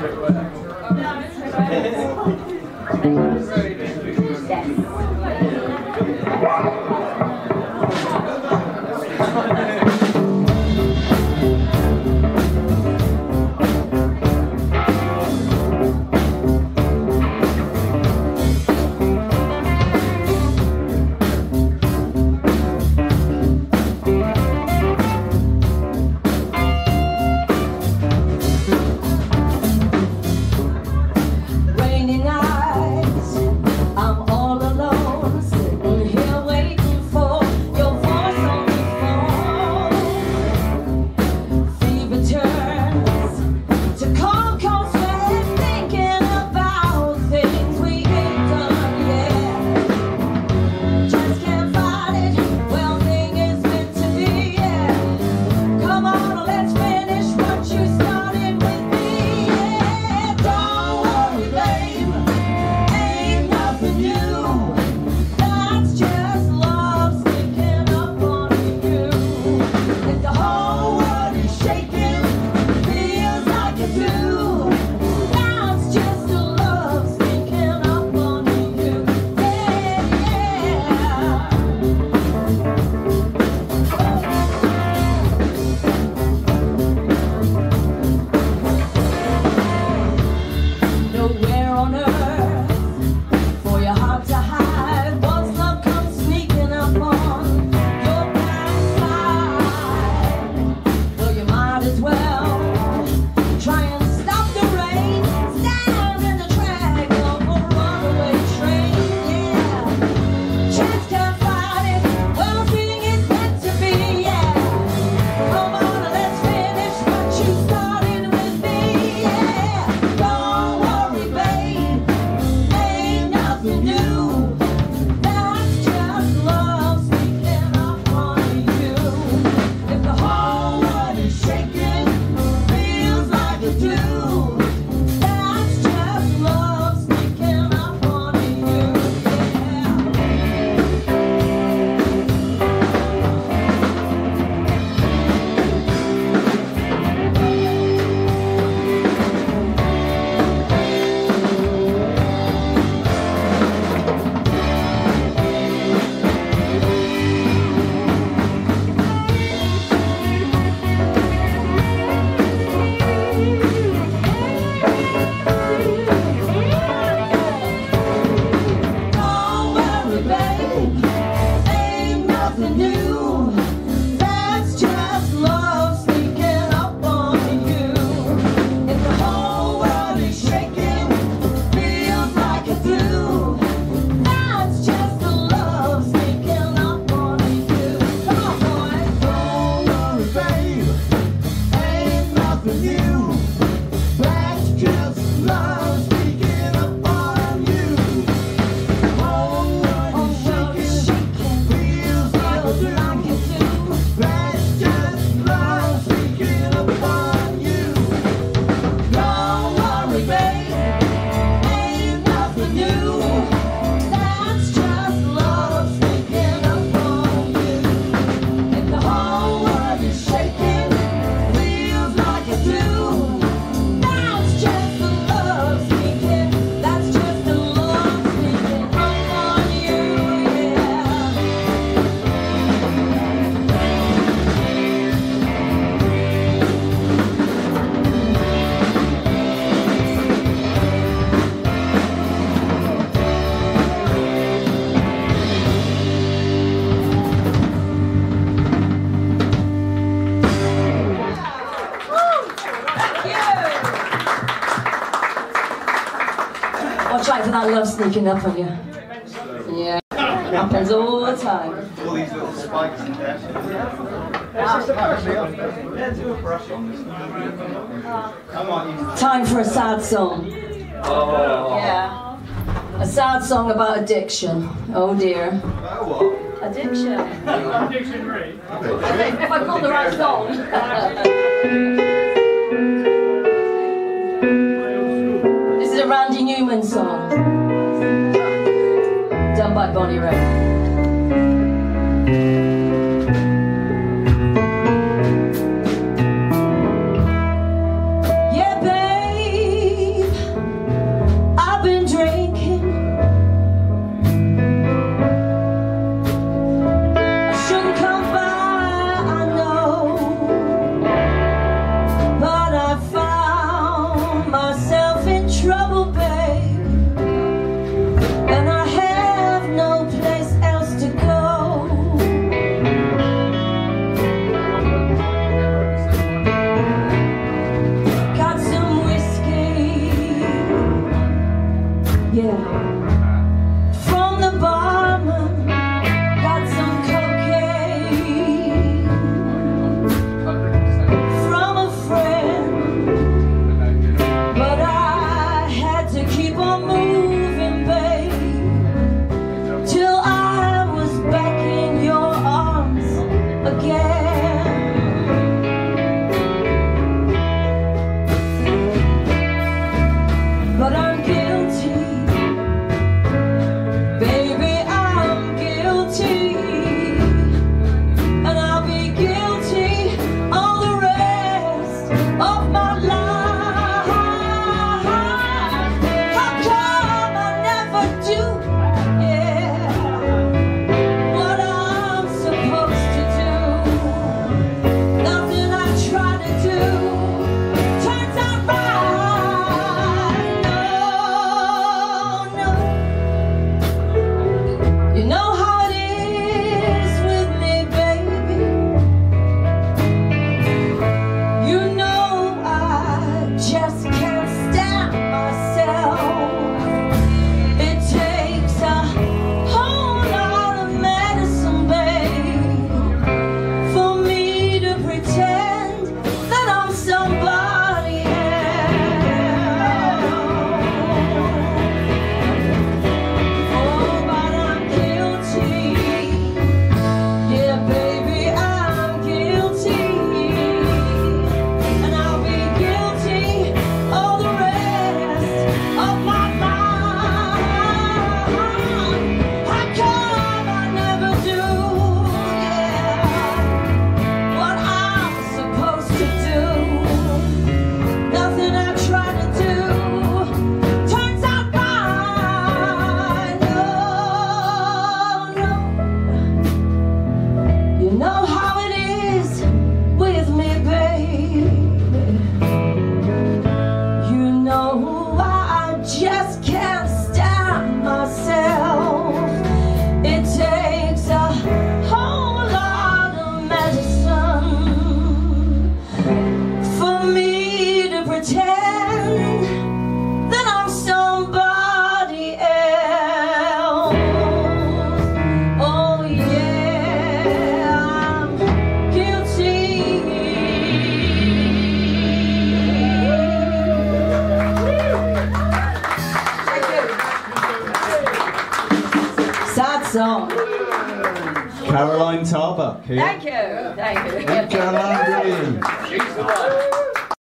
Watch out for that love sneaking up on you. Yeah, happens all the time. All these little spikes and dash. Time for a sad song. Oh. Yeah. A sad song about addiction. Oh dear. About what? Addiction. Addiction Ray. If I got the right song. This is a Randy Newman song. Done by Bonnie Raitt. Yeah, babe. Yeah. From the barman, got some cocaine. From a friend, but I had to keep on moving, babe, till I was back in your arms again. But I'm guilty. Sad song. Caroline Tarbuck here. Thank you. Thank you. Caroline, brilliant. She's the one.